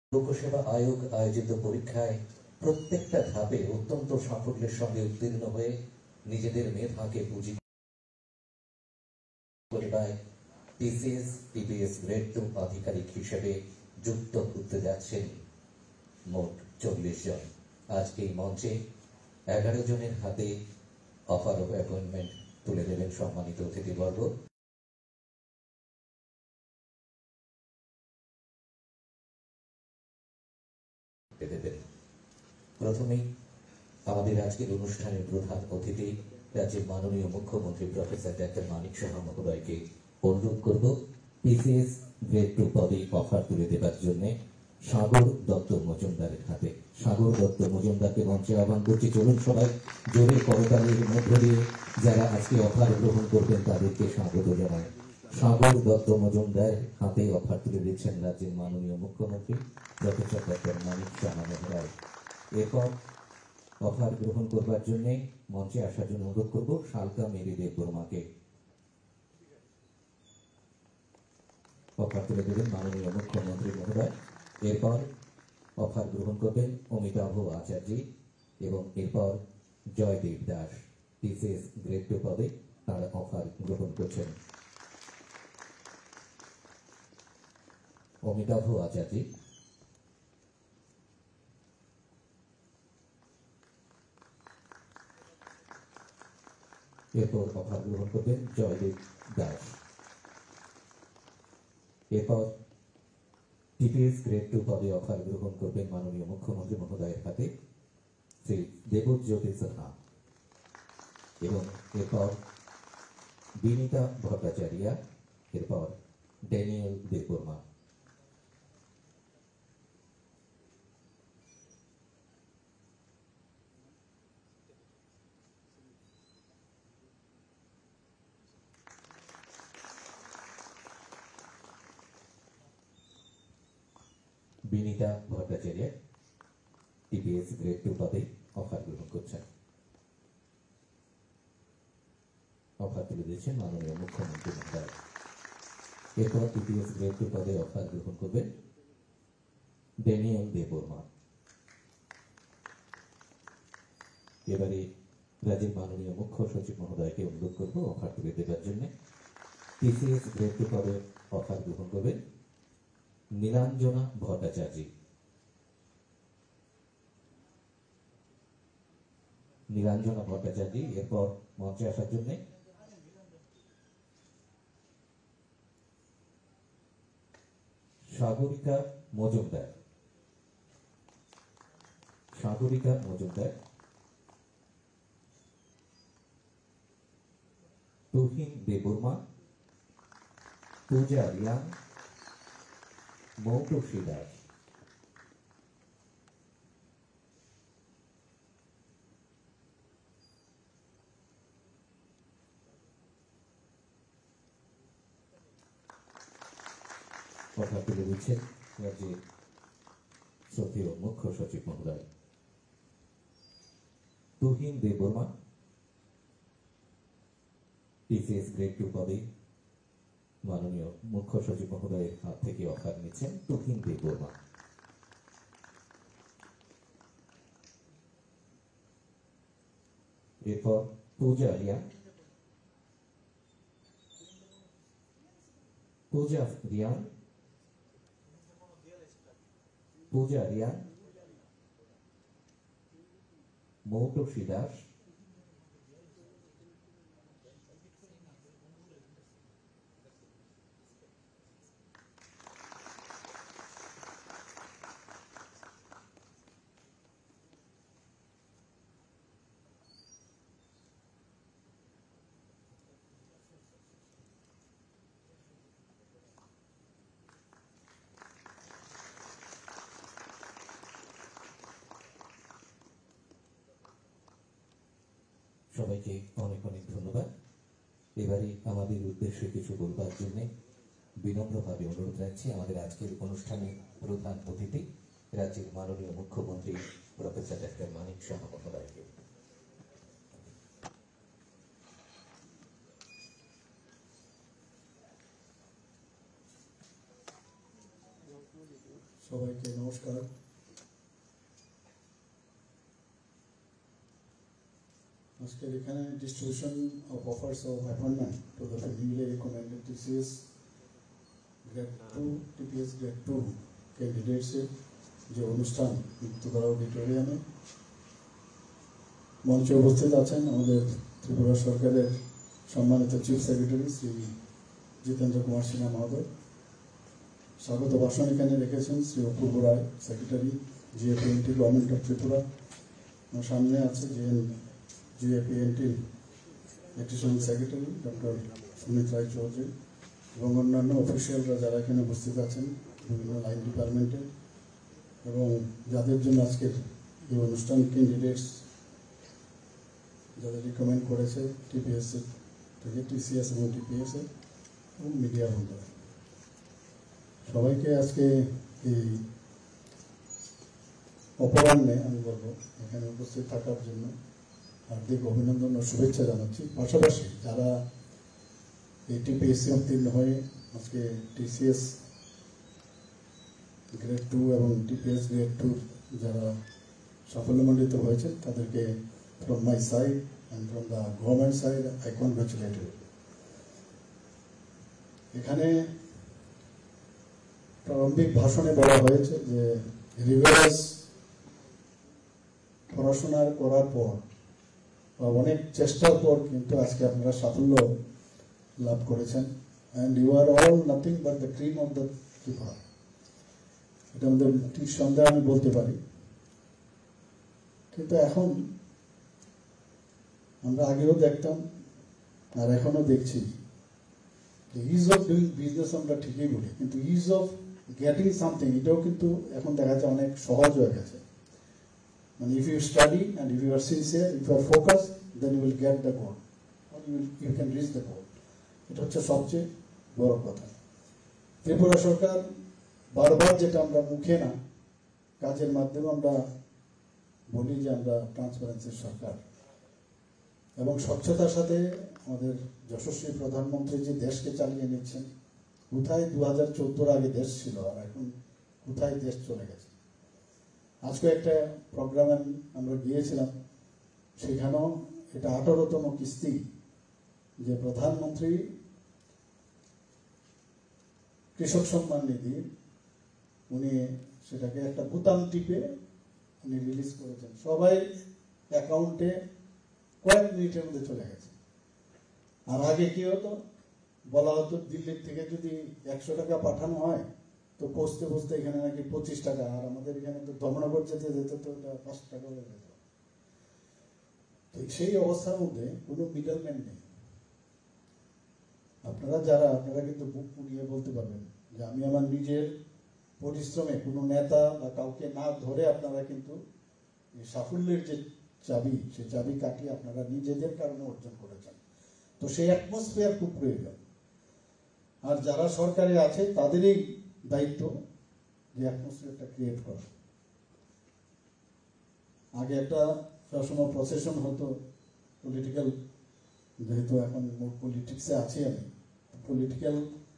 লোকসেবা আয়োগ আয়োজিত পরীক্ষায় প্রত্যেকটা ধাপে অত্যন্ত সাফল্যের সঙ্গে উত্তীর্ণ হয়ে নিজেদের মেধাকে পুঁজি করে টিসিএস টিপিএস গ্রেড 2 আধিকারিক হিসেবে যুক্ত করতে যাচ্ছেন মোট 40 জন। আজকে এই মঞ্চে 11 জনের হাতে অফার অফ অ্যাপয়েন্টমেন্ট তুলে দেবেন সম্মানিত অতিথিবর্গ। প্রথমেই আমাদের আজকের অনুষ্ঠানের প্রধান অতিথি রাজ্যের মাননীয় মুখ্যমন্ত্রী প্রফেসর ডক্টর মানিক সাহা মহোদয়কে অনুরোধ করব টিসিএস গ্রেড 2 পদে অফার তুলে দেবার জন্য সাগর দত্ত মজুমদারের হাতে। সাগর দত্ত মজুমদারকে মঞ্চে আহ্বান করছি। চলুন সবাই জোরে করতালির মধ্য দিয়ে যারা আজকে অফার গ্রহণ করবেন তাদেরকে স্বাগত জানায়। সাগর দত্ত মজুমদার হাতে অফার তুলে দিচ্ছেন রাজ্যের মাননীয় মুখ্যমন্ত্রী প্রফেসর ডক্টর মানিক সাহা মহোদয়। এরপর অফার গ্রহণ করবার জন্য মঞ্চে আসার জন্য অনুরোধ করব শালকা মেরি দেববর্মাকে। অফার তুলে দেবেন মাননীয় মুখ্যমন্ত্রী মহোদয়। এরপর অফার গ্রহণ করবেন অমিতাভ আচার্য এবং এরপর জয়দেব দাস। টিসিএস গ্রেড 2 পদে তারা অফার গ্রহণ করছেন। অমিতাভ আচার্য, এরপর অফার গ্রহণ করবেন জয়দেব দাস। এরপর টিপিএস গ্রেড 2 পদে অফার গ্রহণ করবেন মাননীয় মুখ্যমন্ত্রী মহোদয়ের হাতে শ্রী দেবজ্যোতি সাহা এবং এরপর বিনীতা ভট্টাচার্য, এরপর Daniel Debbarma. Binita Bhattacharya TPS grade 2 পদে অফার গ্রহণ করছেন। অফার তুলে দিয়েছেন মাননীয় মুখ্যমন্ত্রী মহোদয়। এরপর টিপিএস গ্রেড 2 পদে অফার গ্রহণ করবেন ড্যানিয়েল দেববর্মা। এবারে রাজ্যের মাননীয় মুখ্য সচিব মহোদয়কে অনুরোধ করব অফার তুলে দেবার জন্য। টিসিএস গ্রেড 2 পদে অফার গ্রহণ করবেন নীলাঞ্জনা ভট্টাচার্য। নীলাঞ্জনা ভট্টাচার্য এরপর মঞ্চে আসার জন্য সাগরিকা মজুমদার। সাগরিকা মজুমদার, তুহিন দেববর্মা, পূজা রিয়াং, মৌটুসী দাস। কথা তুলে দিচ্ছেন রাজ্যের শ্রদ্ধেয় মুখ্য সচিব মহোদয়। তুহিন দেববর্মা টিসিএস গ্রেড 2 পদে মাননীয় মুখ্য সচিব মহোদয়ের হাত থেকে অফার নিচ্ছেন তুহিন দেববর্মা। এরপর পূজা রিয়াং, মৌটুসী দাস, সবাইকে অনেক অনেক ধন্যবাদ। এবারে আমাদের উদ্দেশ্যে কিছু বলবার জন্য বিনম্রভাবে অনুরোধ রাখছি আমাদের আজকের অনুষ্ঠানের প্রধান অতিথি রাজ্যের মাননীয় মুখ্যমন্ত্রী প্রফেসর ডক্টর মানিক সাহা মহোদয়কে। সবাইকে নমস্কার। আজকের এখানে distribution of offers of appointment to the newly recommended TCS grade 2 TPS grade 2 ক্যান্ডিডেটসের যে অনুষ্ঠান মুক্তধারা অডিটোরিয়ামে মঞ্চে উপস্থিত আছেন আমাদের ত্রিপুরা সরকারের সম্মানিত চিফ সেক্রেটারি শ্রী জিতেন্দ্র কুমার সিনহা মহোদয়। স্বাগত ভাষণ এখানে রেখেছেন Shri Apurba Roy, secretary GAPNT government of Tripura. আমার সামনে আছে জিএপিএনটির additional secretary doctor Sumit Roy Chowdhury এবং অন্যান্য অফিসিয়ালরা যারা এখানে উপস্থিত আছেন বিভিন্ন লাইন ডিপার্টমেন্টের, এবং যাদের জন্য আজকের এই অনুষ্ঠান ক্যান্ডিডেটস যাদের রিকমেন্ড করেছে টিপিএস থেকে, টিসিএস এবং টিপিএস এবং মিডিয়া বন্ধুরা, সবাইকে আজকে এই অপরাহ্নে আমি বলবো এখানে উপস্থিত থাকার জন্য হার্দিক অভিনন্দন ও শুভেচ্ছা জানাচ্ছি। পাশাপাশি যারা এই টিপিএসসি উত্তীর্ণ হয়ে আজকে টিসিএস গ্রেড 2 এবং টিপিএস গ্রেড 2 যারা সাফল্যমণ্ডিত হয়েছে তাদেরকে from my side and from the government side I congratulate you. এখানে প্রারম্ভিক ভাষণে বলা হয়েছে যে রিভার্স পড়াশোনা করার পর বা অনেক চেষ্টার পর কিন্তু আজকে আপনারা সাফল্য লাভ করেছেন, and you are all nothing but the cream of the Tripura. এটা আমাদের নিঃসন্দেহে আমি বলতে পারি। কিন্তু এখন আমরা আগেও দেখতাম আর এখনো দেখছি ইজ অফ ডুইং বিজনেস আমরা ঠিকই বলি, কিন্তু ইজ অফ গেটিং সামথিং এটাও কিন্তু এখন দেখা যায় অনেক সহজ হয়ে গেছে। মানে if you study and if you are sincere, if you are focus, then you will get the goal, you can reach the goal. এটা হচ্ছে সবচেয়ে বড় কথা। ত্রিপুরা সরকার বারবার যেটা আমরা মুখে না কাজের মাধ্যমে আমরা বলি যে আমরা ট্রান্সপারেন্সির সরকার, এবং স্বচ্ছতার সাথে আমাদের যশস্বী প্রধানমন্ত্রী যে দেশকে চালিয়ে নিচ্ছেন। কোথায় 2014 আগে দেশ ছিল আর এখন কোথায় দেশ চলে গেছে। আজকে একটা প্রোগ্রামে আমরা গিয়েছিলাম, সেখানেও এটা 18তম কিস্তি যে প্রধানমন্ত্রী কৃষক সম্মান নিধি, উনি সেটাকে একটা বোতাম টিপে উনি রিলিজ করেছেন, সবাই অ্যাকাউন্টে কয়েক মিনিটের মধ্যে চলে গেছে। আর আগে কি হতো, বলা হতো দিল্লির থেকে যদি 100 টাকা পাঠানো হয় তো পৌঁছতে পৌঁছতে এখানে নাকি 25 টাকা, আর আমাদের এখানে তো ধর্মনগর যেতে যেতে তো 5 টাকা হয়ে যেত। তো সেই অবস্থার মধ্যে কোনো মিডলম্যান নেই। আপনারা কিন্তু বুক ফুলিয়ে বলতে পারবেন যে আমি আমার নিজের পরিশ্রমে কোনো নেতা বা কাউকে না ধরে আপনারা কিন্তু সাফল্যের যে চাবি, সেই চাবি কাটিয়ে আপনারা নিজেদের কারণে অর্জন করেছেন। তো সেই অ্যাটমসফিয়ার খুব প্রয়োজন। আর যারা সরকারে আছে তাদেরই দায়িত্ব যে অ্যাটমসফিয়ারটা ক্রিয়েট করা। আগে একটা সবসময় প্রসেশন হতো পলিটিক্যাল, যেহেতু এখন পলিটিক্সে আছি আমি, পলিটিক্যাল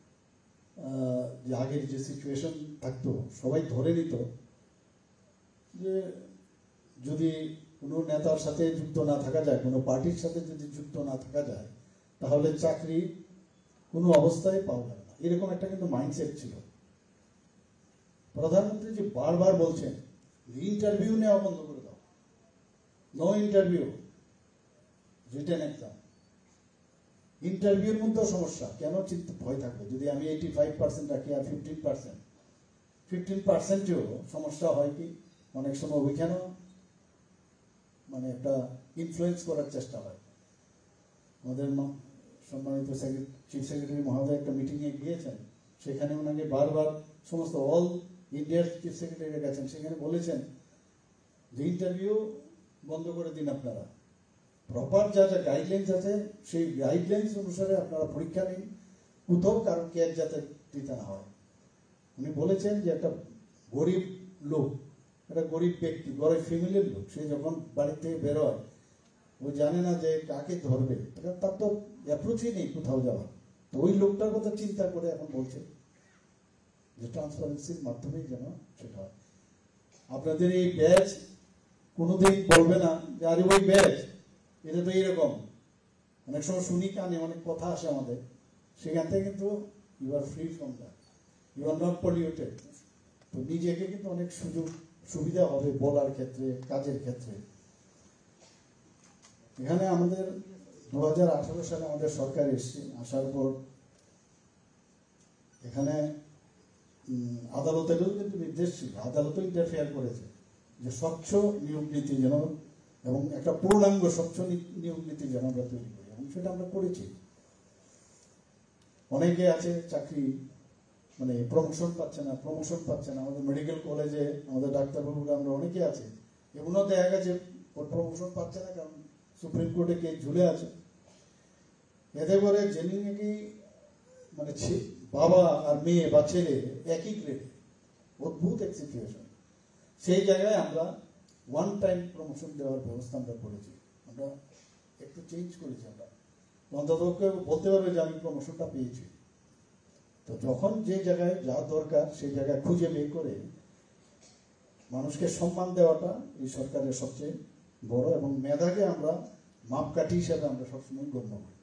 যে আগের যে সিচুয়েশন থাকতো সবাই ধরে নিত যে যদি কোনো নেতার সাথে যুক্ত না থাকা যায়, কোনো পার্টির সাথে যদি যুক্ত না থাকা যায়, তাহলে চাকরি কোনো অবস্থায় পাওয়া যাবে না, এরকম একটা কিন্তু মাইন্ডসেট ছিল। প্রধানমন্ত্রী যে বারবার বলছেন ইন্টারভিউ নেওয়া বন্ধ করে দাও, নো ইন্টারভিউ, রিটেন এক্সাম। ইন্টারভিউর মধ্যেও সমস্যা, কেন ভয় থাকবে যদি আমি 85% রাখি আর 15%ও সমস্যা হয় কি অনেক সময় ওইখানেও মানে একটা ইনফ্লুয়েন্স করার চেষ্টা হয়। আমাদের সম্মানিত চিফ সেক্রেটারি মহোদয় একটা মিটিংয়ে গিয়েছেন, সেখানে ওনাকে বারবার সমস্ত অল ইন্ডিয়ার চিফ সেক্রেটারি গেছেন, সেখানে বলেছেন যে ইন্টারভিউ বন্ধ করে দিন, আপনারা প্রপার যা যা গাইডলাইন্স আছে সেই গাইডলাইন্স অনুসারে আপনারা পরীক্ষা নিন, কোথাও কারণ কেয়ার যাতে দিতে না হয়। উনি বলেছেন যে একটা গরিব লোক, একটা গরিব ব্যক্তি, গরিব ফ্যামিলির লোক, সে যখন বাড়ি থেকে বেরোয় ও জানে না যে কাকে ধরবে, তার তো অ্যাপ্রোচই নেই কোথাও যাওয়ার। তো ওই লোকটার কথা চিন্তা করে এখন বলছে যে ট্রান্সপারেন্সির মাধ্যমেই যেন সেটা হয়। আপনাদের এই ব্যাচ কোনোদিন বলবে না যে আরে ওই ব্যাচ এটা তো এইরকম। অনেক সময় শুনি কানে অনেক কথা আসে আমাদের, সেখান থেকে কিন্তু you are free from that, you are not polluted. তো নিজেকে কিন্তু অনেক সুযোগ সুবিধা হবে বলার ক্ষেত্রে, কাজের ক্ষেত্রে। এখানে আমাদের 2018 সালে আমাদের সরকার এসছে, আসার পর এখানে আদালতেরও কিন্তু নির্দেশ ছিল, আদালতও ইন্টারফেয়ার করেছে যে স্বচ্ছ নিয়োগ নীতি যেন এবং একটা পূর্ণাঙ্গ স্বচ্ছ নিয়োগ নীতি যেন আমরা তৈরি করি, এবং সেটা আমরা করেছি। অনেকে আছে চাকরি মানে প্রমোশন পাচ্ছে না, আমাদের মেডিকেল কলেজে আমাদের ডাক্তারবাবুরা আমরা অনেকে আছে, এগুলো দেখা গেছে প্রমোশন পাচ্ছে না কারণ সুপ্রিম কোর্টে কেস ঝুলে আছে। এতে করে জেনে নাকি মানে বাবা আর মেয়ে বা ছেলে একই গ্রেডে, অদ্ভুত এক সিচুয়েশন। সেই জায়গায় আমরা ওয়ান টাইম প্রমোশন দেওয়ার ব্যবস্থা আমরা করেছি, আমরা একটু চেঞ্জ করেছি। আমরা অন্তত বলতে পারবে যে আমি প্রমোশনটা পেয়েছি। তো যখন যে জায়গায় যা দরকার সেই জায়গায় খুঁজে বের করে মানুষকে সম্মান দেওয়াটা এই সরকারের সবচেয়ে বড়, এবং মেধাকে আমরা মাপকাঠি হিসাবে আমরা সবসময় গণ্য করি।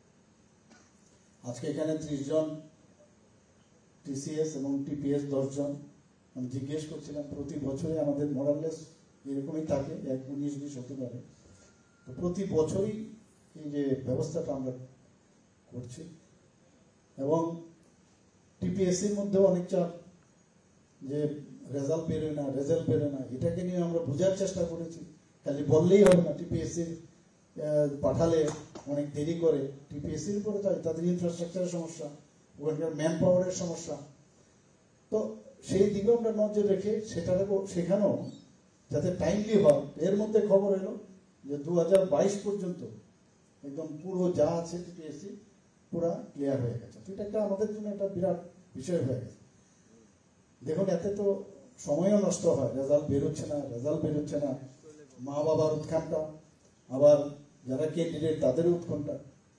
আজকে এখানে 30 জন টিসিএস এবং টিপিএস 10 জন। আমি জিজ্ঞেস করছিলাম প্রতি বছরই আমাদের মোরাললেস এরকমই থাকে, 19-20 হতে পারে। তো প্রতি বছরই এই যে ব্যবস্থাটা আমরা করছি, এবং টিপিএসসির মধ্যেও অনেক চাপ যে রেজাল্ট বেরোয় না, এটাকে নিয়ে আমরা বোঝার চেষ্টা করেছি। খালি বললেই হবে না, টিপিএসসির পাঠালে অনেক দেরি করে, টিপিএসসির উপরে তাই তাদের ইনফ্রাস্ট্রাকচারের সমস্যা, ওখানকার ম্যান পাওয়ারের সমস্যা। তো সেই দিকে আমরা নজর রেখে সেখানেও যাতে টাইমলি হয়। এর মধ্যে খবর এলো যে 2022 পর্যন্ত একদম পুরো যা আছে টিপিএসসি পুরা ক্লিয়ার হয়ে গেছে। তো এটা একটা আমাদের জন্য একটা বিরাট বিষয় হয়ে গেছে। দেখুন, এতে তো সময়ও নষ্ট হয়, রেজাল্ট বেরোচ্ছে না, মা বাবার উৎকণ্ঠা, আবার যারা ক্যান্ডিডেট তাদের উৎকণ্ঠা।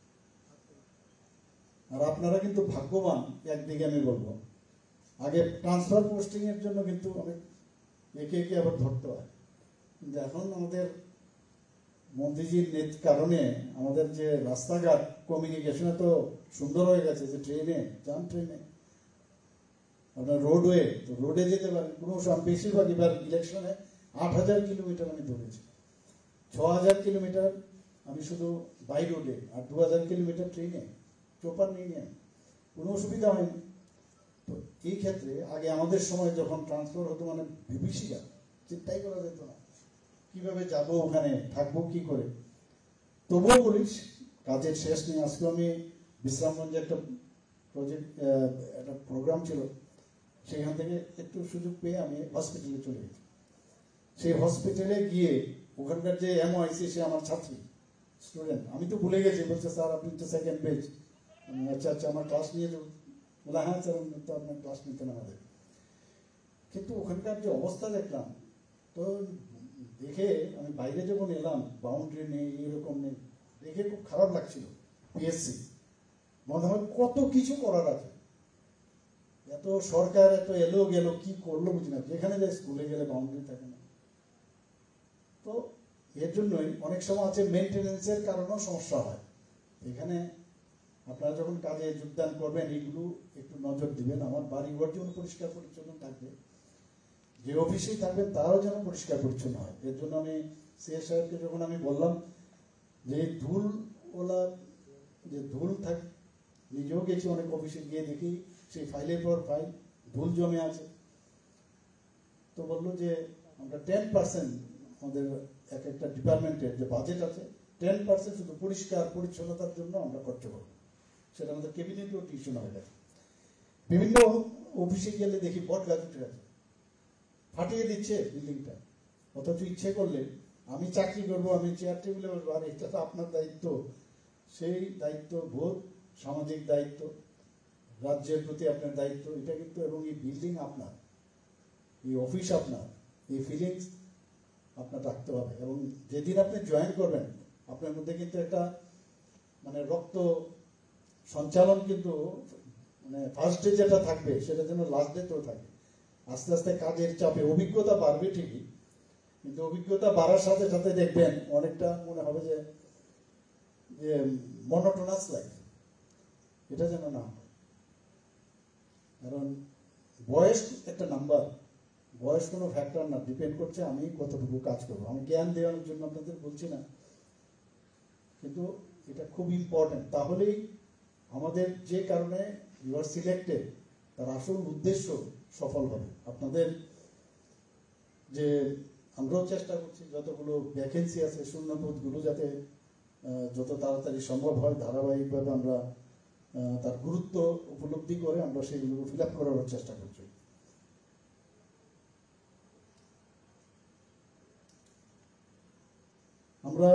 আর আপনারা কিন্তু ভাগ্যবান, একদিকে আমি বলবো। আগে ট্রান্সফার পোস্টিং এর জন্য কিন্তু অনেক একে আবার ধরতে হয়, কিন্তু এখন আমাদের মোদিজির কারণে আমাদের যে রাস্তাঘাট কমিউনিকেশন তো সুন্দর হয়ে গেছে, যে ট্রেনে আপনার রোডে যেতে পারেন কোনো বেশিরভাগ। এবার ইলেকশনে 8000 কিলোমিটার আমি দৌড়েছি, 6000 কিলোমিটার আমি শুধু বাই রোডে, আর 2000 কিলোমিটার ট্রেনে, চোপার নিয়ে কোনো অসুবিধা হয়নি। তো এই ক্ষেত্রে আগে আমাদের সময় যখন ট্রান্সফার হতো মানে বিভীষিকা, চিন্তাই করা যেত না কিভাবে যাব, ওখানে থাকবো কি করে। তবুও বলিস কাজের শেষ নেই। আজকে আমি বিশ্রামগঞ্জে একটা প্রোগ্রাম ছিল, সেখান থেকে একটু সুযোগ পেয়ে আমি হসপিটালে চলে গেছি। সেই হসপিটালে গিয়ে ওখানকার যে এমওআইসি, সে আমার ছাত্রী স্টুডেন্ট, আমি তো ভুলে গেছি। বলছে স্যার আপনি তো সেকেন্ড পেজ। আচ্ছা আমার ক্লাস নিয়ে যাবো। বলে হ্যাঁ স্যার, তো আপনার ক্লাস নিতেন আমাদের। কিন্তু ওখানকার যে অবস্থা দেখলাম, তো দেখে আমি বাইরে যখন এলাম, বাউন্ডারি নেই, এরকম নেই, দেখে খুব খারাপ লাগছিল। পিএসসি মনে হয় কত কিছু করার আছে, এত সরকার এত এলো গেল, কি করলো বুঝি না। যেখানে যায় স্কুলে গেলে বাউন্ডারি থাকে না। তো এর জন্যই অনেক সময় আছে মেনটেনেন্সের কারণেও সমস্যা হয়। এখানে আপনারা যখন কাজে যোগদান করবেন এইগুলো একটু নজর দিবেন। আমার বাড়িঘর যেমন পরিষ্কার পরিচ্ছন্ন থাকবে, যে অফিসেই থাকবেন তারাও যেন পরিষ্কার পরিচ্ছন্ন হয়। এর জন্য আমি সিএস সাহেবকে যখন আমি বললাম যে ধুল থাক, নিজেও গেছি অনেক অফিসে, গিয়ে দেখি সেই ফাইলের পর ফাইল ধুল জমে আছে। তো বললো যে আমরা 10% আমাদের এক একটা ডিপার্টমেন্টের যে বাজেট আছে, 10% শুধু পরিষ্কার পরিচ্ছন্নতার জন্য আমরা খরচ করবো। সেটা আমাদের ক্যাবিনেটেও টিউশন হয়ে গেছে। বিভিন্ন অফিসে গেলে দেখি বট গাছ উঠে আছে, ফাটিয়ে দিচ্ছে বিল্ডিংটা। অথচ ইচ্ছে করলে আমি চাকরি করবো, আমি চেয়ার টেবিলে বসবো, আর এটা তো আপনার দায়িত্ব। সেই দায়িত্ব বোধ, সামাজিক দায়িত্ব, রাজ্যের প্রতি আপনার দায়িত্ব, এটা কিন্তু, এবং এই বিল্ডিং আপনার, এই অফিস আপনার, এই ফিলিংস আপনার রাখতে হবে। এবং যেদিন আপনি জয়েন করবেন, আপনার মধ্যে কিন্তু একটা মানে রক্ত সঞ্চালন কিন্তু মানে ফার্স্ট ডে যেটা থাকবে সেটা যেন লাস্ট ডেতেও থাকে। আস্তে আস্তে কাজের চাপে অভিজ্ঞতা বাড়বে ঠিকই, কিন্তু অভিজ্ঞতা বাড়ার সাথে সাথে দেখবেন অনেকটা মনে হবে যে যে মনোটোনাস লাইফ, এটা যেন না হয়। কারণ বয়স একটা নাম্বার, বয়স কোনো ফ্যাক্টর না, ডিপেন্ড করছে আমি কতটুকু কাজ করবো। আমি জ্ঞান দেওয়ার জন্য আপনাদের বলছি না, কিন্তু এটা খুব ইম্পর্টেন্ট। তাহলেই আমাদের যে কারণে ইউ আর সিলেক্টেড তার আসল উদ্দেশ্য সফল হবে। আপনাদের যে আমরাও চেষ্টা করছি যতগুলো ভ্যাকেন্সি আছে শূন্যপদগুলো যাতে যত তাড়াতাড়ি সম্ভব হয় ধারাবাহিকভাবে আমরা তার গুরুত্ব উপলব্ধি করে আমরা সেগুলো ফিল আপ করার চেষ্টা করছি। আমরা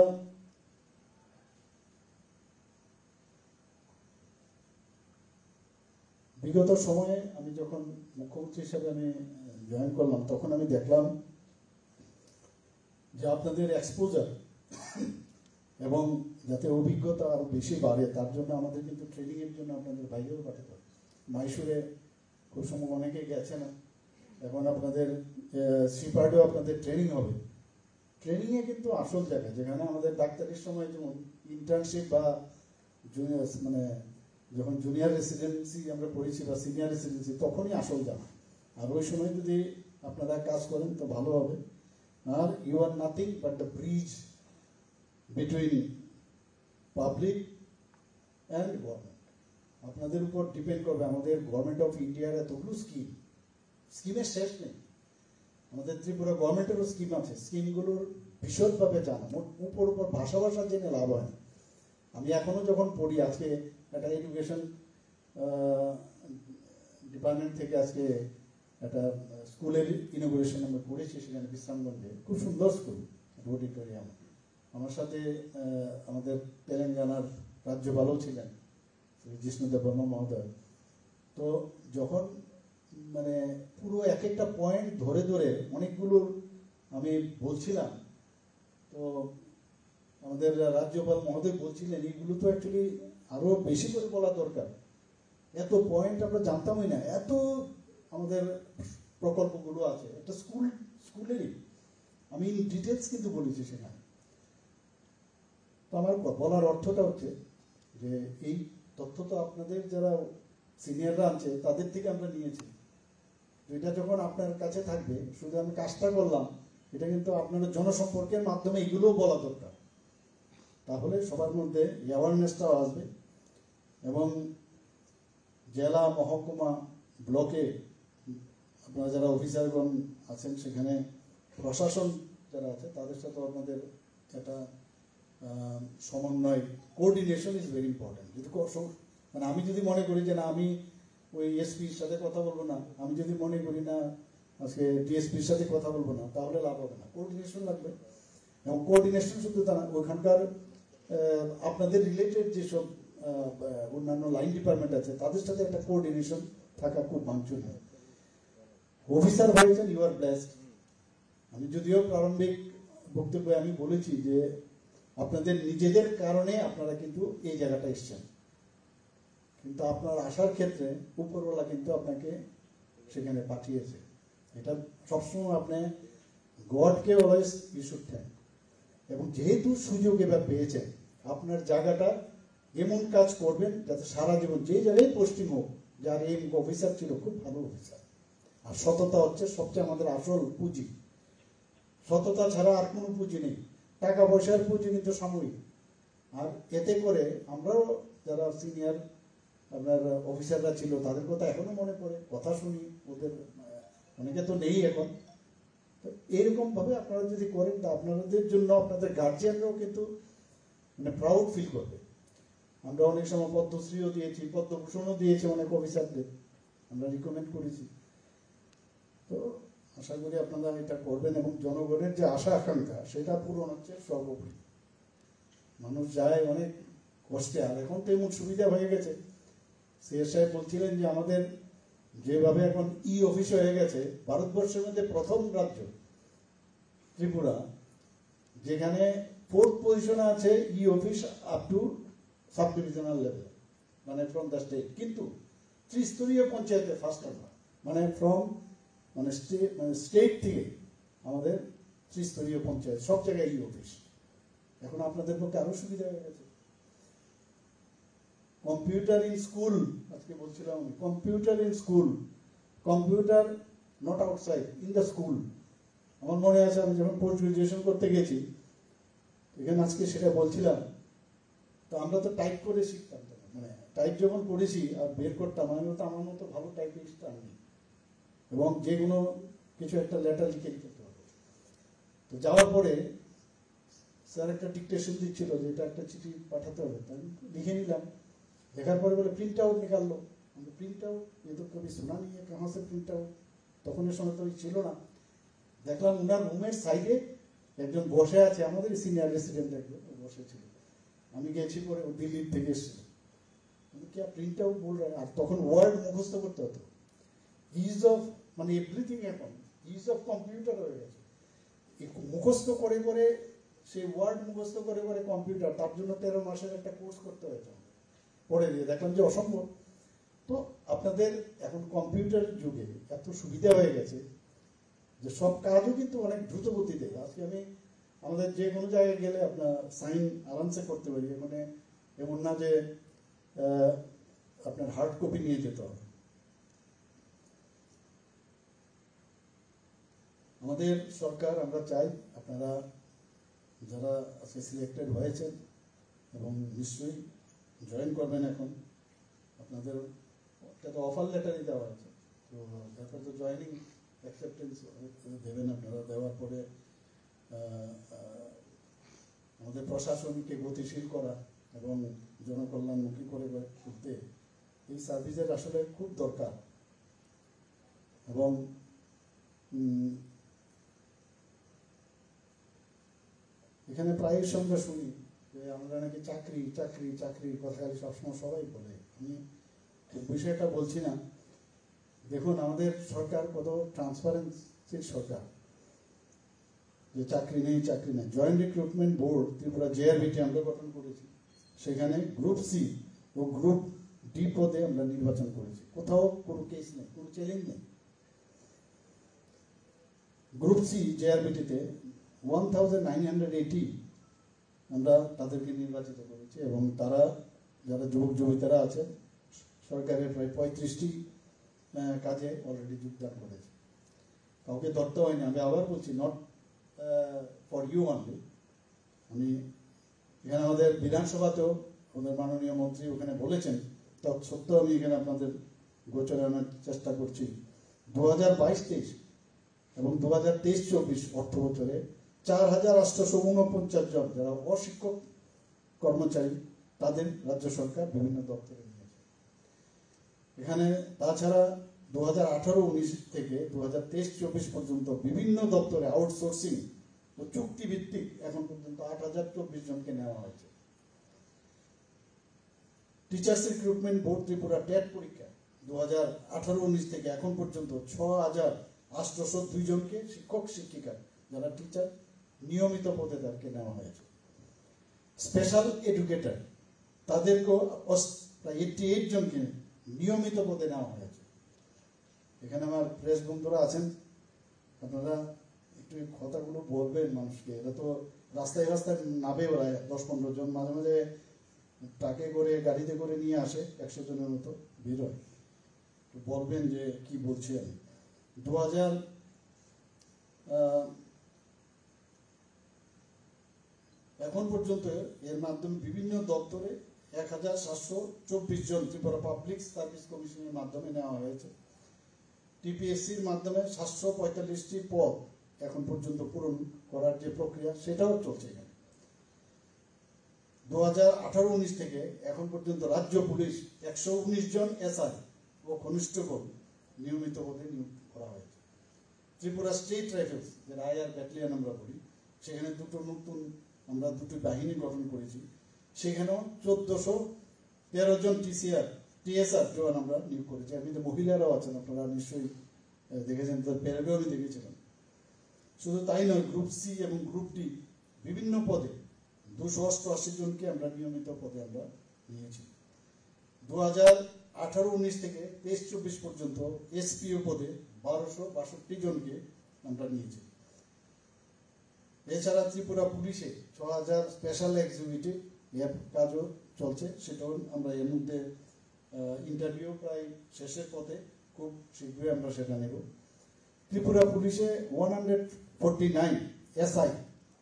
বিগত সময়ে আমি যখন মুখ্যমন্ত্রী হিসেবে আমি জয়েন করলাম তখন আমি দেখলাম যে আপনাদের এক্সপোজার এবং যাতে অভিজ্ঞতা আরো বেশি বাড়ে তার জন্য আমাদের কিন্তু ট্রেনিং এর জন্য আপনাদের বাইরেও পাঠাতে হবে। মাইসুরে খুব সময় অনেকে গেছে না, এখন আপনাদের সিপার্ডেও আপনাদের ট্রেনিং হবে। ট্রেনিংয়ে কিন্তু আসল জায়গা, যেখানে আমাদের ডাক্তারের সময় যেমন ইন্টার্নশিপ বা জুনিয়র মানে যখন জুনিয়র রেসিডেন্সি আমরা পড়েছি বা সিনিয়র রেসিডেন্সি তখনই আসল জানা। আর ওই সময় যদি আপনারা কাজ করেন তো ভালো হবে। আর you are nothing but the bridge between public and government. আপনাদের উপর ডিপেন্ড করবে। আমাদের গভর্নমেন্ট অফ ইন্ডিয়ার এতগুলো স্কিমের শেষ নেই। আমাদের ত্রিপুরা গভর্নমেন্টেরও স্কিম আছে, স্কিমগুলোর বিশদভাবে জানা, উপর ভাষা জেনে লাভ হয় না। আমি এখনো যখন পড়ি, আজকে একটা এডুকেশন ডিপার্টমেন্ট থেকে আজকে একটা স্কুলের ইনোগ্রেশন আমরা করেছি সেখানে বিশ্রামগঞ্জে, খুব সুন্দর স্কুল, অডিটোরিয়াম। আমার সাথে আমাদের তেলেঙ্গানার রাজ্যপালও ছিলেন শ্রী জিষ্ণুদেব বর্মা মহোদয়। তো যখন মানে পুরো এক একটা পয়েন্ট ধরে ধরে অনেকগুলো আমি বলছিলাম, তো আমাদের রাজ্যপাল মহোদয় বলছিলেন এইগুলো তো অ্যাকচুয়ালি আরো বেশি করে বলা দরকার, এত পয়েন্ট আমরা জানতামই না, এত আমাদের প্রকল্পগুলো আছে একটা স্কুলেরই। আমি ডিটেলস কিন্তু বলেছি সেখানে। তো আমার বলার অর্থটা হচ্ছে যে এই তথ্য তো আপনাদের যারা সিনিয়ররা আছে তাদের থেকে আমরা নিয়েছি। এটা যখন আপনার কাছে থাকবে, শুধু আমি কাজটা করলাম, এটা কিন্তু আপনাদের জনসম্পর্কের মাধ্যমে এগুলোও বলা দরকার। তাহলে সবার মধ্যে অ্যাওয়ারনেসটাও আসবে এবং জেলা, মহকুমা, ব্লকে আপনারা যারা অফিসারগণ আছেন সেখানে প্রশাসন যারা আছে তাদের সাথে আপনাদের একটা সমন্বয়, কোঅর্ডিনেশন ইজ ভেরি ইম্পর্টেন্ট। যদি মানে আমি যদি মনে করি যে না আমি ওই এসপির সাথে কথা বলবো না, আমি যদি মনে করি না আজকে ডিএসপির সাথে কথা বলবো না, তাহলে লাভ হবে না। কোঅর্ডিনেশন লাগবে। এবং কোঅর্ডিনেশন শুধু তা না, ওইখানকার আপনাদের রিলেটেড যেসব অন্যান্য লাইন ডিপার্টমেন্ট আছে তাদের সাথে একটা কোঅর্ডিনেশন থাকা খুব বাঞ্ছনীয়। অফিসার হয়েছেন, ইউ আর ব্লেসড। আমি যদিও প্রারম্ভিক বক্তব্যে আমি বলেছি যে আপনাদের নিজেদের কারণে আপনারা কিন্তু এই জায়গাটা এসছেন, কিন্তু আপনার আসার ক্ষেত্রে উপরওয়ালা কিন্তু আপনাকে সেখানে পাঠিয়েছে। এটা সবসময় আপনি গডকে অলওয়েজ ইউ শুড থ্যাঙ্ক। এবং যেহেতু সুযোগ এবার পেয়েছেন, আপনার জায়গাটা এমন কাজ করবেন যাতে সারা জীবন যে জায়গায় পোস্টিং হোক, যার এই অফিসার ছিল খুব ভালো অফিসার। আর সততা হচ্ছে সবচেয়ে আমাদের আসল পুঁজি। সততা ছাড়া আর কোনো পুঁজি নেই। টাকা পয়সার পুঁজি কিন্তু সাময়িক। আর এতে করে আমরাও যারা সিনিয়র আপনার অফিসাররা ছিল তাদের কথা এখনো মনে পড়ে, কথা শুনি ওদের, অনেকে তো নেই এখন। তো এরকম ভাবে আপনারা যদি করেন তা আপনাদের জন্য আপনাদের গার্জিয়ানরাও কিন্তু মানে প্রাউড ফিল করবে। আমরা অনেক সময় পদ্মশ্রীও দিয়েছি, পদ্মভূষণও দিয়েছি অনেক অফিসারদের, আমরা রিকমেন্ড করেছি। তো আশা করি আপনারা এটা করবেন এবং জনগণের যে আশা আকাঙ্ক্ষা সেটা পূরণ হচ্ছে সর্বোপরি। মানুষ যায় অনেক কষ্টে, আর এখন তো এমন সুবিধা হয়ে গেছে। সিএস সাহেব বলছিলেন যে আমাদের যেভাবে এখন ই অফিস হয়ে গেছে, ভারতবর্ষের মধ্যে প্রথম রাজ্য ত্রিপুরা যেখানে 4th পজিশনে আছে e office up to sub divisional level, মানে ফ্রম দ্য স্টেট। কিন্তু ত্রিস্তরীয় পঞ্চায়েতে ফার্স্ট আমরা, মানে ফ্রম মানে স্টেট থেকে আমাদের ত্রিস্তরীয় পঞ্চায়েত সব জায়গায় ই অফিস। এখন আপনাদের পক্ষে আরো সুবিধা হয়ে গেছে। কম্পিউটার ইন স্কুল, আজকে বলছিলাম আমি, computer in school, computer not outside, in the school. আমার মনে আছে আমি যখন পোস্ট গ্রাজুয়েশন করতে গেছি, এখানে আজকে সেটা বলছিলাম, তো আমরা তো টাইপ করে শিখতাম, মানে টাইপ যখন করেছি আর বের করতাম, আমি তো আমার মতো ভালো টাইপিস্ট আমি, এবং যে কোনো কিছু একটা লেটার লিখে দিতে হবে। তো যাওয়ার পরে স্যার একটা ডিকটেশন দিচ্ছিল যে এটা একটা চিঠি পাঠাতে হবে, তাই লিখে নিলাম। লেখার পরে বলে প্রিন্ট আউট নিকাললো। প্রিন্ট আউট এ তো কবি শোনা নিয়ে কাহা সে প্রিন্ট আউট, তখনের সময় তো ছিল না। দেখলাম উনার রুমের সাইডে একজন বসে আছে, আমাদের সিনিয়র রেসিডেন্ট একজন বসে ছিল। আমি গেছি পরে, দিল্লির থেকে এসেছিল। আমি কি প্রিন্ট আউট বল রা, আর তখন ওয়ার্ড মুখস্থ করতে হতো। ইজ অফ মানে এভরিথিং, এখন ইজ অফ কম্পিউটার হয়ে গেছে। মুখস্থ করে করে সেই ওয়ার্ড মুখস্থ করে করে কম্পিউটার, তার জন্য 13 মাসের একটা কোর্স করতে হয়েছে। পড়ে দিয়ে দেখলাম যে অসম্ভব। তো আপনাদের এখন কম্পিউটার যুগে এত সুবিধা হয়ে গেছে যে সব কাজও কিন্তু অনেক দ্রুত গতিতে। আজকে আমি আমাদের যে কোনো জায়গায় গেলে আপনার সাইন আরামসে করতে পারি, মানে এমন না যে আপনার হার্ড কপি নিয়ে যেতে হবে। আমাদের সরকার, আমরা চাই আপনারা যারা আজকে সিলেক্টেড হয়েছেন এবং নিশ্চয়ই জয়েন করবেন, এখন আপনাদের একটা অফার লেটারই দেওয়া আছে, তো তারপর তো জয়েনিং অ্যাকসেপ্টেন্স দেবেন আপনারা। দেওয়ার পরে আমাদের প্রশাসনকে গতিশীল করা এবং জনকল্যাণমুখী করে করতে এই সার্ভিসের আসলে খুব দরকার। এবং এখানে প্রায় সঙ্গে শুনি যে আমরা নাকি চাকরি চাকরি চাকরির কথা সবসময় সবাই বলে। আমি বিষয়টা বলছি না। দেখুন আমাদের সরকার কত ট্রান্সপারেন্সির সরকার, যে চাকরি নেই চাকরি নেই। Joint recruitment board Tripura JRBT আমরা গঠন করেছি, সেখানে গ্রুপ সি ও গ্রুপ ডি পদে আমরা নির্বাচন করেছি। কোথাও কোনো কেস নেই, কোনো চ্যালেঞ্জ নেই। গ্রুপ সি জেআরবিটিতে 1980 আমরা তাদেরকে নির্বাচিত করেছি, এবং তারা যারা যুবক যুবিতারা আছে সরকারের প্রায় 35টি কাজে অলরেডি যোগদান করেছে। কাউকে ধরতে হয়নি। আমি আবার বলছি, নট ফর ইউ অনলি। আমি এখানে আমাদের বিধানসভাতেও আমাদের মাননীয় মন্ত্রী ওখানে বলেছেন, তৎসত্ত্বেও আমি এখানে আপনাদের গোচরে আনার চেষ্টা করছি। 2022-23 এবং 2023-24 অর্থ বছরে 4849 জন যারা অশিক্ষক কর্মচারী, তাদের রাজ্য সরকার বিভিন্ন দপ্তরে নিয়েছে। এখানে তাছাড়া 2018-19 থেকে 2023-24 পর্যন্ত বিভিন্ন দপ্তরে আউটসোর্সিং ও চুক্তিভিত্তিক এখন পর্যন্ত 8024 জনকে নেওয়া হয়েছে। Teachers recruitment board Tripura TET পরীক্ষা 2018-19 থেকে এখন পর্যন্ত 6802 জনকে শিক্ষক শিক্ষিকা যারা টিচার নিয়মিত পদে তাদেরকে নেওয়া হয়েছে। স্পেশাল এডুকেটর তাদেরকেও প্রায় 88 জনকে নিয়মিত পদে নেওয়া হয়েছে। এখানে আমার প্রেস বন্ধুরা আছেন, আপনারা একটু কথাগুলো বলবেন মানুষকে। এরা তো রাস্তায় রাস্তায় নাবে, ওরা 10-15 জন, মাঝে মাঝে ট্রাকে করে গাড়িতে করে নিয়ে আসে, 100 জনের মতো বেরোয়। বলবেন যে কি বলছি আমি। 2000 এখন পর্যন্ত এর মাধ্যমে বিভিন্ন দপ্তরে 1724 জন ত্রিপুরা পাবলিক সার্ভিস কমিশনের মাধ্যমে নেওয়া হয়েছে। টিপিএসসির মাধ্যমে 745টি পদ এখন পর্যন্ত পূরণ করার যে প্রক্রিয়া, সেটাও চলছে এখানে। 2018-19 থেকে এখন পর্যন্ত রাজ্য পুলিশ 119 জন এসআই ও কনস্টেবল নিয়মিত পদে নিয়োগ করা হয়েছে। ত্রিপুরা স্টেট রাইফেলস, যেটা আইআর ব্যাটালিয়ন আমরা বলি, সেখানে আমরা দুটো বাহিনী গঠন করেছি। সেখানেও 1413 জন টিএসআর জওয়ান আমরা নিয়োগ করেছি। আপনি তো মহিলারাও আছেন, আপনারা নিশ্চয়ই দেখেছেন, তার প্যারাগ্রাফ আমি দেখেছিলাম। শুধু তাই নয়, গ্রুপ সি এবং গ্রুপ ডি বিভিন্ন পদে 288 জনকে আমরা নিয়মিত পদে আমরা নিয়েছি। 2018-19 থেকে 23-24 পর্যন্ত এসপিও পদে 1262 জনকে আমরা নিয়েছি। এছাড়া ত্রিপুরা পুলিশে 6000 স্পেশাল এক্সিকিউটিভ এর কাজও চলছে, সেটাও আমরা এর মধ্যে ইন্টারভিউ প্রায় শেষের পথে, খুব শীঘ্রই আমরা সেটা নেব। ত্রিপুরা পুলিশে 149 এসআই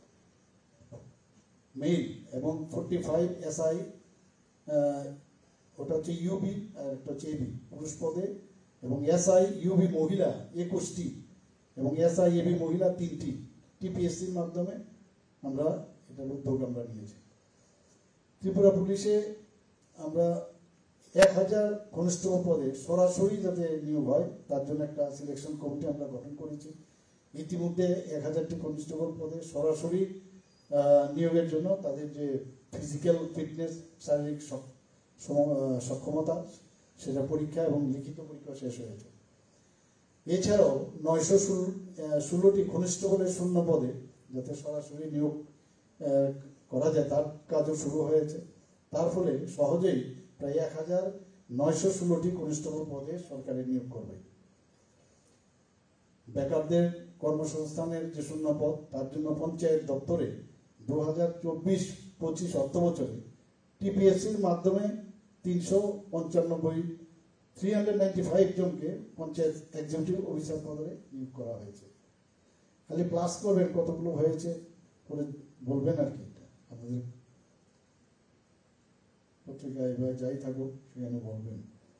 মেইল এবং 45 এসআই, ওটা হচ্ছে ইউবি আর একটা হচ্ছে এবি পুরুষ পদে, এবং এসআই ইউবি মহিলা 21টি এবং এসআই এবি মহিলা 3টি টিপিএসসির মাধ্যমে আমরা এটার উদ্যোগ আমরা নিয়েছি। ত্রিপুরা পুলিশে আমরা 1000 কনস্টেবল পদে সরাসরি যাতে নিয়োগ হয় তার জন্য একটা সিলেকশন কমিটি আমরা গঠন করেছি। ইতিমধ্যে 1000টি কনস্টেবল পদে সরাসরি নিয়োগের জন্য তাদের যে ফিজিক্যাল ফিটনেস, শারীরিক সক্ষমতা, সেটা পরীক্ষা এবং লিখিত পরীক্ষা শেষ হয়েছে। এছাড়াও 916টি কনস্টেবলের শূন্য পদে যাতে সরাসরি নিয়োগ করা যায় তার কাজও শুরু হয়েছে। তার ফলে সহজেই প্রায় 1916টি কনস্টেবল পদে সরকারি নিয়োগ করবে। বেকারদের কর্মসংস্থানের যে শূন্য পদ, তার জন্য পঞ্চায়েত দপ্তরে 2024-25 অর্থ বছরে টিপিএসসির মাধ্যমে 395 জনকে পঞ্চায়েত এক্সিকিউটিভ অফিসার পদে নিয়োগ করা হয়েছে। খালি প্লাস করবেন কতগুলো হয়েছে করে বলবেন আর কি, এটা আপনাদের পত্রিকায় বা যাই থাকুক সেখানে বলবেন।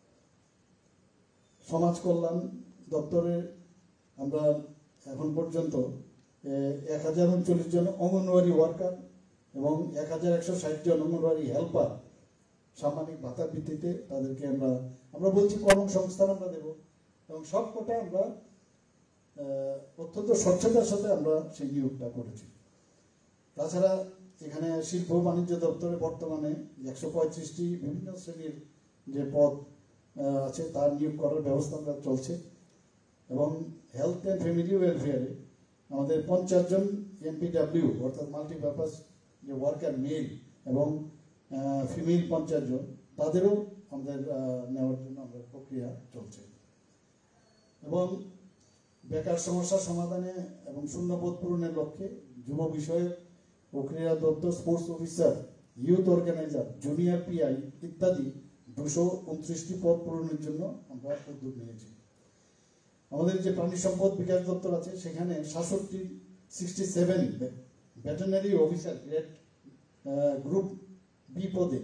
সমাজ কল্যাণ দপ্তরে আমরা এখন পর্যন্ত 1039 জন অঙ্গনওয়াড়ি ওয়ার্কার এবং 1160 জন অঙ্গনওয়াড়ি হেল্পার সামাজিক ভাতার ভিত্তিতে তাদেরকে আমরা বলছি কর্মসংস্থান আমরা দেব, এবং সবকটা আমরা অত্যন্ত স্বচ্ছতার সাথে আমরা সেই নিয়োগটা করেছি। তাছাড়া এখানে শিল্প বাণিজ্য দপ্তরে বর্তমানে 135টি বিভিন্ন শ্রেণীর যে পদ আছে তার নিয়োগ করার ব্যবস্থা আমরা চলছে, এবং হেলথ অ্যান্ড ফ্যামিলি ওয়েলফেয়ারে আমাদের 50 জন এমপিডব্লিউ অর্থাৎ মাল্টিপারপাস যে ওয়ার্কার মেল এবং ফিমেল 50 জন, তাদেরও আমাদের নেওয়ার জন্য আমাদের প্রক্রিয়া চলছে। এবং বেকার সমস্যা সমাধানে এবং শূন্যপদ পূরণের লক্ষ্যে যুব বিষয়ক ও ক্রীড়া দপ্তর, sports officer, youth organiser, junior PI ইত্যাদি 229টি পদ পূরণের জন্য আমরা উদ্যোগ নিয়েছি। আমাদের যে প্রাণী সম্পদ বিকাশ দপ্তর আছে সেখানে 67 veterinary officer grade group B পদে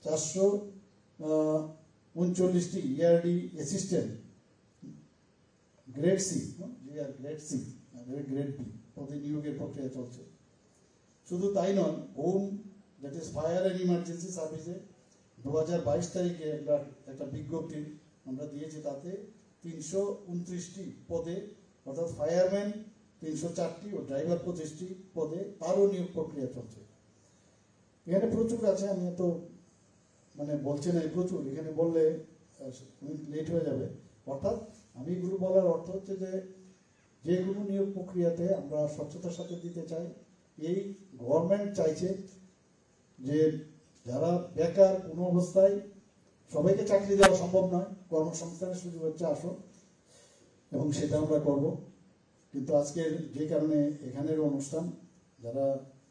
439টি ERD assistant grade C grade B পদে নিয়োগের প্রক্রিয়া চলছে। শুধু তাই নয়, home that is fire and emergency সার্ভিসে 2022 তারিখে একটা বিজ্ঞপ্তি আমরা দিয়েছি, তাতে 329টি পদে অর্থাৎ ফায়ারম্যান 304টি ও ড্রাইভার 25টি পদে তারও নিয়োগ প্রক্রিয়া চলছে। এখানে প্রচুর আছে, আমি তো বলছি না, প্রচুর এখানে বললে লেট হয়ে যাবে। অর্থাৎ আমি এগুলো বলার অর্থ হচ্ছে যে কোনো নিয়োগ প্রক্রিয়াতে আমরা স্বচ্ছতার সাথে দিতে চাই। এই গভর্নমেন্ট চাইছে যে যারা বেকার, কোনো অবস্থায় সবাইকে চাকরি দেওয়া সম্ভব নয়, কর্মসংস্থানের সুযোগ হচ্ছে আসো, এবং সেটা আমরা করব। কিন্তু আজকের যে কারণে এখানের অনুষ্ঠান, যারা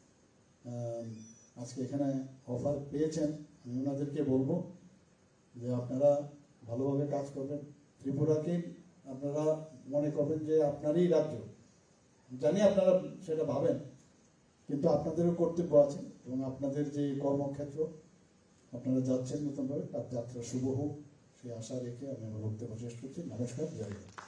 আজকে এখানে অফার পেয়েছেন, আমি ওনাদেরকে বলবো যে আপনারা ভালোভাবে কাজ করবেন। ত্রিপুরাকে আপনারা মনে করবেন যে আপনারই রাজ্য, জানি আপনারা সেটা ভাবেন, কিন্তু আপনাদেরও কর্তব্য আছে, এবং আপনাদের যে কর্মক্ষেত্র আপনারা যাচ্ছেন নতুনভাবে, তার যাত্রা শুভ হোক সেই আশা রেখে আমি আমার বক্তব্য শেষ করছি। নমস্কার, জয় হিন্দ।